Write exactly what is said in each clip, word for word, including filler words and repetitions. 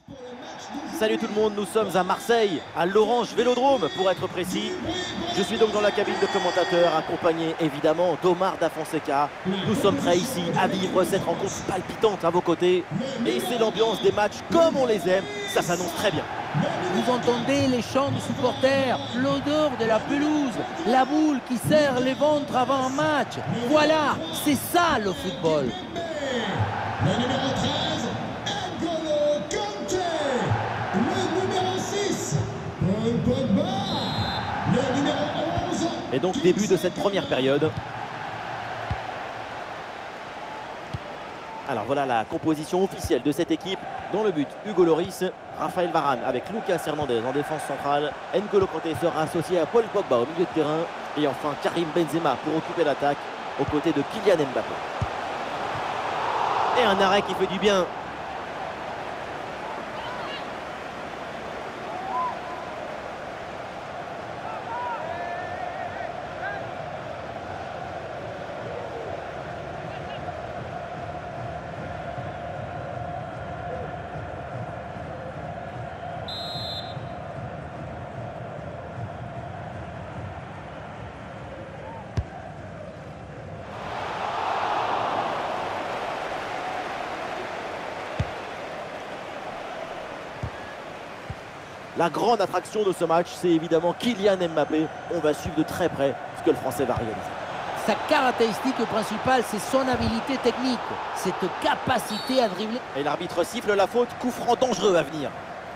Salut tout le monde, nous sommes à Marseille, à l'Orange Vélodrome pour être précis. Je suis donc dans la cabine de commentateur, accompagné évidemment d'Omar Da Fonseca. Nous sommes prêts ici à vivre cette rencontre palpitante à vos côtés. Et c'est l'ambiance des matchs comme on les aime, ça s'annonce très bien. Vous entendez les chants des supporters, l'odeur de la pelouse, la boule qui serre les ventres avant un match. Voilà, c'est ça le football. Le numéro treize, N'Golo Kanté. Le numéro six, Paul Pogba. Le numéro onze. Et donc début de cette première période. Alors voilà la composition officielle de cette équipe. Dans le but, Hugo Lloris, Raphaël Varane avec Lucas Hernandez en défense centrale. N'Golo Kanté sera associé à Paul Pogba au milieu de terrain. Et enfin Karim Benzema pour occuper l'attaque aux côtés de Kylian Mbappé. Et un arrêt qui fait du bien. La grande attraction de ce match, c'est évidemment Kylian Mbappé. On va suivre de très près ce que le Français va réaliser. Sa caractéristique principale, c'est son habilité technique, cette capacité à dribbler. Et l'arbitre siffle la faute, coup franc dangereux à venir.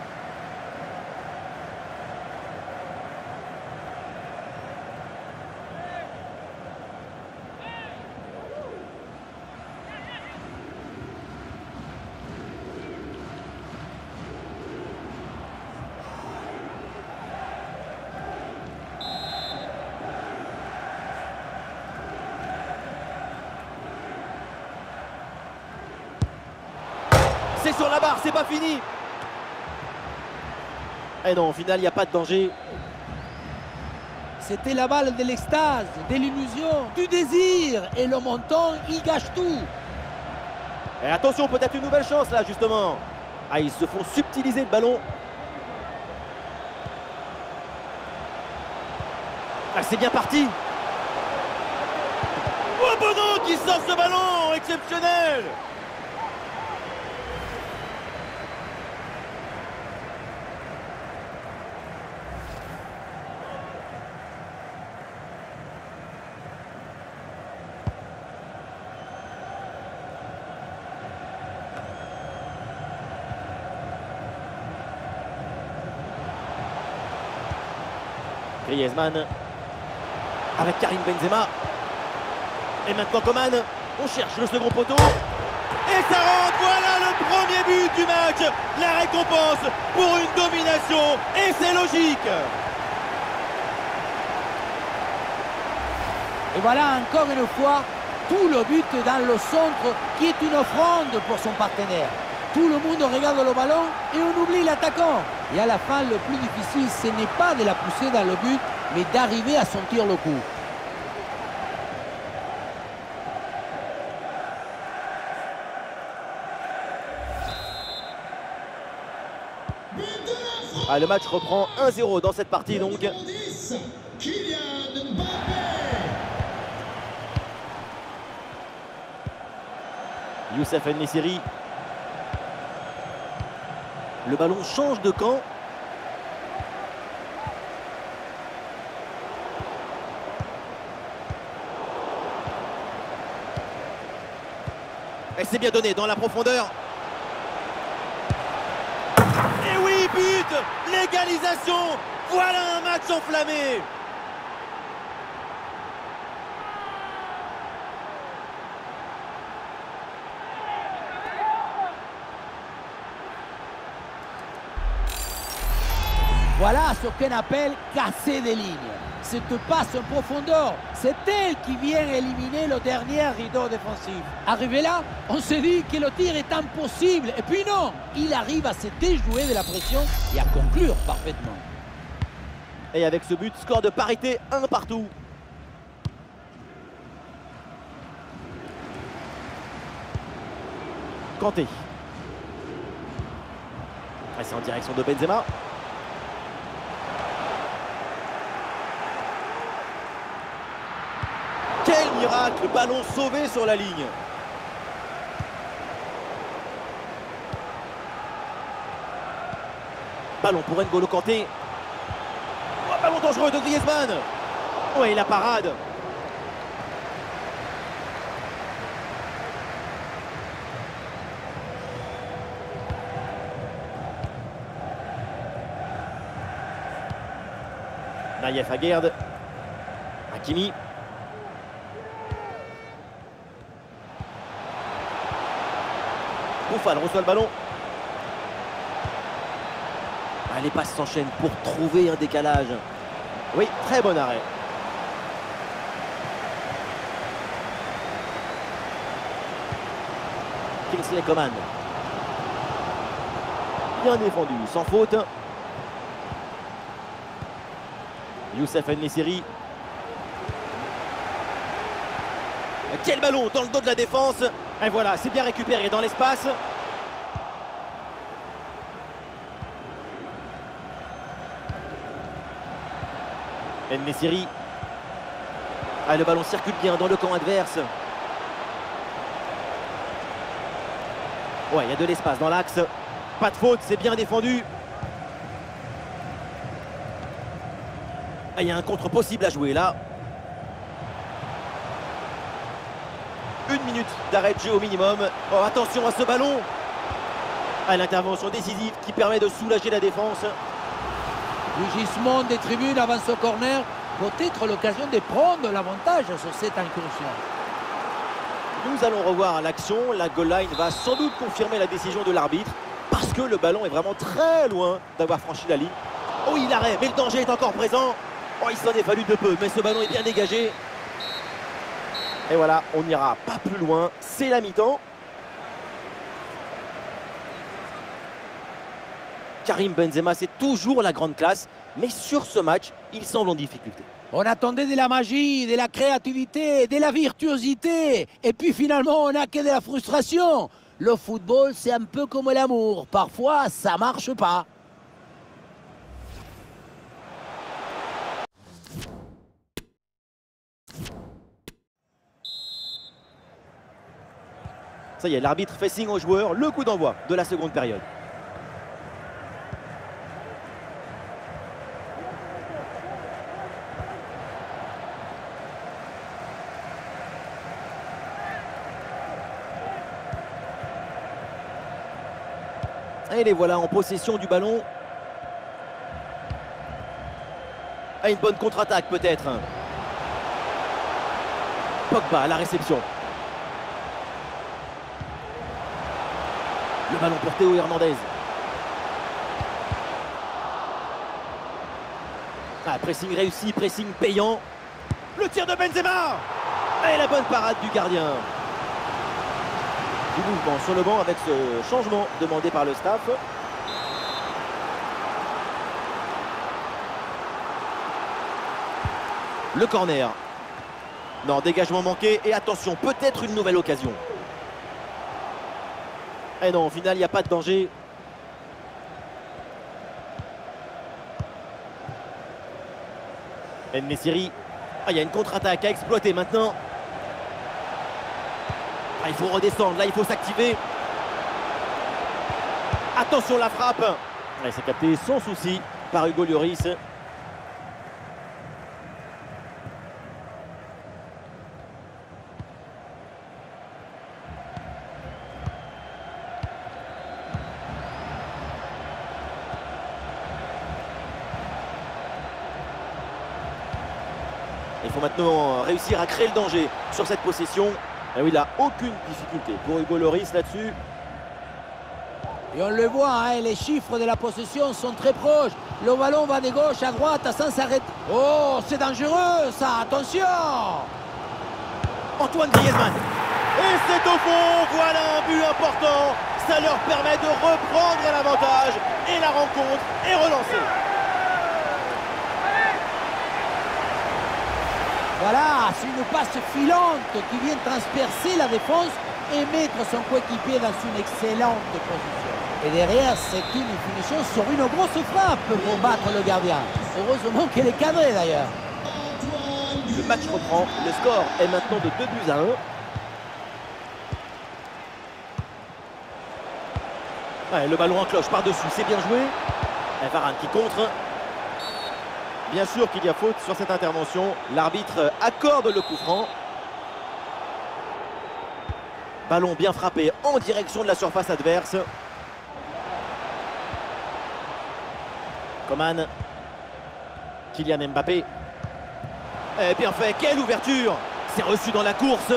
C'est sur la barre, c'est pas fini. Et non, au final, il n'y a pas de danger. C'était la balle de l'extase, de l'illusion, du désir. Et le montant, il gâche tout. Et attention, peut-être une nouvelle chance là, justement. Ah, ils se font subtiliser le ballon. Ah, c'est bien parti. Oh, Bono qui sort ce ballon, exceptionnel. Griezmann avec Karim Benzema. Et maintenant Coman. On cherche le second poteau. Et ça rentre. Voilà le premier but du match. La récompense pour une domination. Et c'est logique. Et voilà encore une fois tout le but dans le centre qui est une offrande pour son partenaire. Tout le monde regarde le ballon et on oublie l'attaquant. Et à la fin, le plus difficile, ce n'est pas de la pousser dans le but, mais d'arriver à sentir le coup. Ah, le match reprend un zéro dans cette partie donc. dix, Kylian Mbappé. Youssef En-Nesyri. Le ballon change de camp. Et c'est bien donné dans la profondeur. Et oui, but! L'égalisation! Voilà un match enflammé! Voilà ce qu'on appelle casser des lignes. Cette passe en profondeur, c'est elle qui vient éliminer le dernier rideau défensif. Arrivé là, on se dit que le tir est impossible. Et puis non, il arrive à se déjouer de la pression et à conclure parfaitement. Et avec ce but, score de parité, un partout. Kanté. c'est en direction de Benzema. Quel miracle! Ballon sauvé sur la ligne. Ballon pour N'Golo Kanté. Oh, ballon dangereux de Griezmann. Ouais, la parade. Naïef Aguerd. Hakimi. Buffon reçoit le ballon. Ah, les passes s'enchaînent pour trouver un décalage. Oui, très bon arrêt. Kingsley Coman. Bien défendu, sans faute. Youssef En-Nesyri. Quel ballon dans le dos de la défense. Et voilà, c'est bien récupéré dans l'espace. En-Nesyri. Ah, le ballon circule bien dans le camp adverse. Ouais, il y a de l'espace dans l'axe. Pas de faute, c'est bien défendu. Ah, il y a un contre possible à jouer là. Une minute d'arrêt de jeu au minimum. Oh, attention à ce ballon. Ah, l'intervention décisive qui permet de soulager la défense. Rugissement des tribunes avant ce corner. Peut-être l'occasion de prendre l'avantage sur cette incursion. Nous allons revoir l'action. La goal line va sans doute confirmer la décision de l'arbitre parce que le ballon est vraiment très loin d'avoir franchi la ligne. Oh, il arrête, mais le danger est encore présent. Oh, il s'en est fallu de peu, mais ce ballon est bien dégagé. Et voilà, on n'ira pas plus loin. C'est la mi-temps. Karim Benzema, c'est toujours la grande classe, mais sur ce match, il semble en difficulté. On attendait de la magie, de la créativité, de la virtuosité. Et puis finalement, on n'a que de la frustration. Le football, c'est un peu comme l'amour. Parfois, ça ne marche pas. Ça y est, l'arbitre fait signe aux joueurs. Le coup d'envoi de la seconde période. Et les voilà en possession du ballon. Ah, une bonne contre-attaque peut-être. Pogba à la réception. Le ballon pour Théo Hernandez. Ah, pressing réussi, pressing payant. Le tir de Benzema. Et la bonne parade du gardien. Du mouvement sur le banc avec ce changement demandé par le staff. Le corner. Non, dégagement manqué. Et attention, peut-être une nouvelle occasion. Et non, au final, il n'y a pas de danger. En-Nesyri. Ah, il y a une contre-attaque à exploiter maintenant. Ah, il faut redescendre, là il faut s'activer. Attention la frappe. Ouais, c'est capté sans souci par Hugo Lloris. Il faut maintenant réussir à créer le danger sur cette possession. Et oui, il n'a aucune difficulté pour Hugo Lloris là-dessus. Et on le voit, hein, les chiffres de la possession sont très proches. Le ballon va de gauche à droite sans s'arrêter. Oh, c'est dangereux ça, attention! Antoine Griezmann. Et c'est au fond, voilà un but important. Ça leur permet de reprendre l'avantage. Et la rencontre est relancée. Voilà, c'est une passe filante qui vient transpercer la défense et mettre son coéquipier dans une excellente position. Et derrière, c'est une finition sur une grosse frappe pour battre le gardien. Heureusement qu'elle est cadrée d'ailleurs. Le match reprend. Le score est maintenant de deux buts à un. Ouais, le ballon en cloche par-dessus, c'est bien joué. Et Varane qui contre. Bien sûr qu'il y a faute sur cette intervention. L'arbitre accorde le coup franc. Ballon bien frappé en direction de la surface adverse. Coman. Kylian Mbappé. Et bien fait, quelle ouverture! C'est reçu dans la course.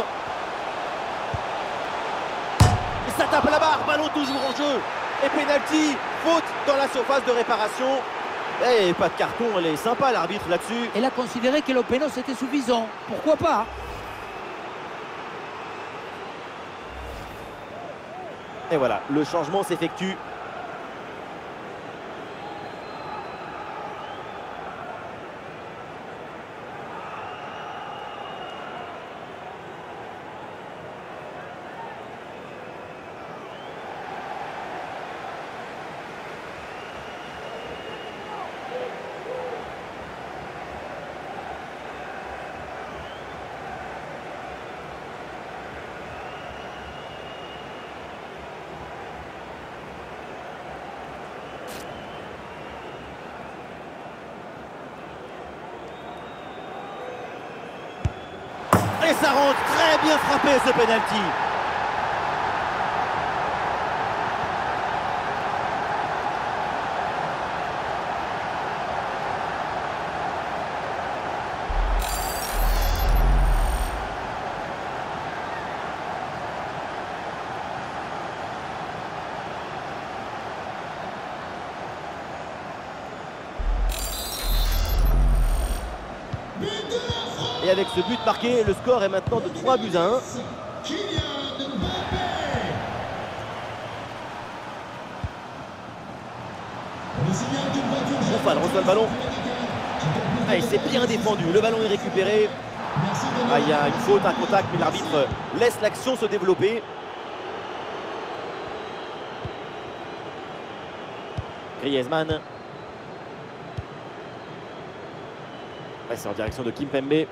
Et ça tape la barre, ballon toujours en jeu. Et pénalty, faute dans la surface de réparation. Et pas de carton, elle est sympa l'arbitre là-dessus. Elle a considéré que le péno c'était suffisant. Pourquoi pas? Et voilà, le changement s'effectue. Et ça rentre, très bien frappé ce penalty. Et avec ce but marqué, le score est maintenant de trois buts à un. Buffon reçoit le ballon. Ah, il s'est bien défendu. Le ballon est récupéré. Ah, il y a une faute, un contact, mais l'arbitre laisse l'action se développer. Griezmann. Ouais, c'est en direction de Kimpembe.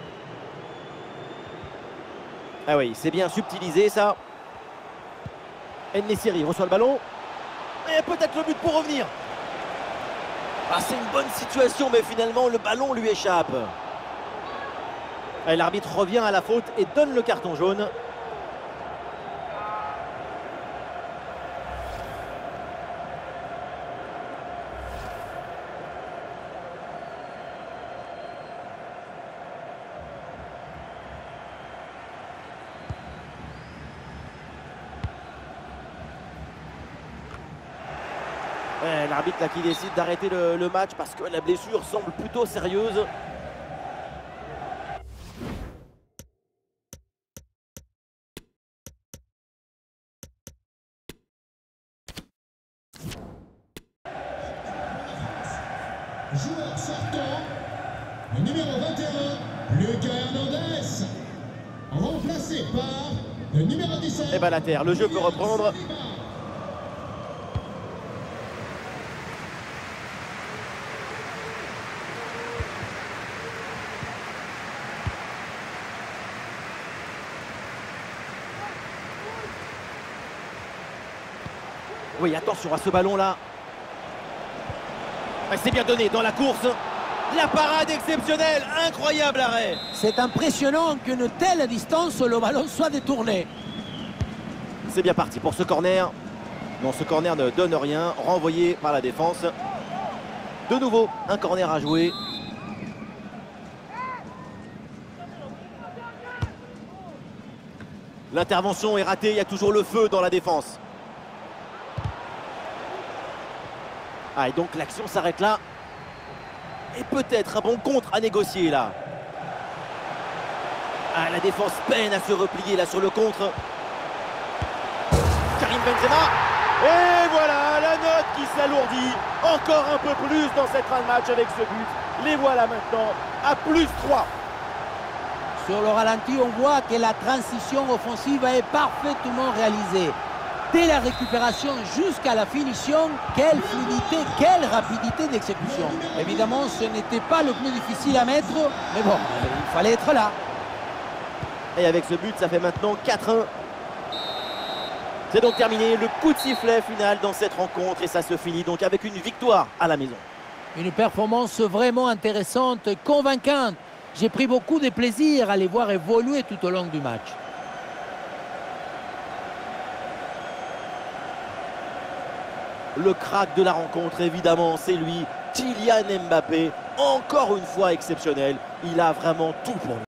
Ah oui, c'est bien subtilisé ça. En-Nesyri reçoit le ballon. Et peut-être le but pour revenir. Ah, c'est une bonne situation, mais finalement le ballon lui échappe. L'arbitre revient à la faute et donne le carton jaune. Ouais, l'arbitre là qui décide d'arrêter le, le match parce que la blessure semble plutôt sérieuse. Joueur sortant, le numéro vingt et un, Lucas Hernandez, remplacé par le numéro dix-sept. Et Balater, le jeu peut reprendre. Oui, attention à ce ballon-là. C'est bien donné dans la course. La parade exceptionnelle, incroyable arrêt. C'est impressionnant qu'une telle distance, le ballon soit détourné. C'est bien parti pour ce corner. Non, ce corner ne donne rien, renvoyé par la défense. De nouveau, un corner à jouer. L'intervention est ratée, il y a toujours le feu dans la défense. Ah, et donc l'action s'arrête là. Et peut-être un bon contre à négocier là. Ah, la défense peine à se replier là sur le contre. Karim Benzema. Et voilà, la note qui s'alourdit encore un peu plus dans cette fin de match avec ce but. Les voilà maintenant à plus trois. Sur le ralenti, on voit que la transition offensive est parfaitement réalisée. Dès la récupération jusqu'à la finition, quelle fluidité, quelle rapidité d'exécution. Évidemment, ce n'était pas le plus difficile à mettre, mais bon, il fallait être là. Et avec ce but, ça fait maintenant quatre un. C'est donc terminé, le coup de sifflet final dans cette rencontre et ça se finit donc avec une victoire à la maison. Une performance vraiment intéressante, convaincante. J'ai pris beaucoup de plaisir à les voir évoluer tout au long du match. Le crack de la rencontre, évidemment, c'est lui, Kylian Mbappé. Encore une fois exceptionnel. Il a vraiment tout pour lui.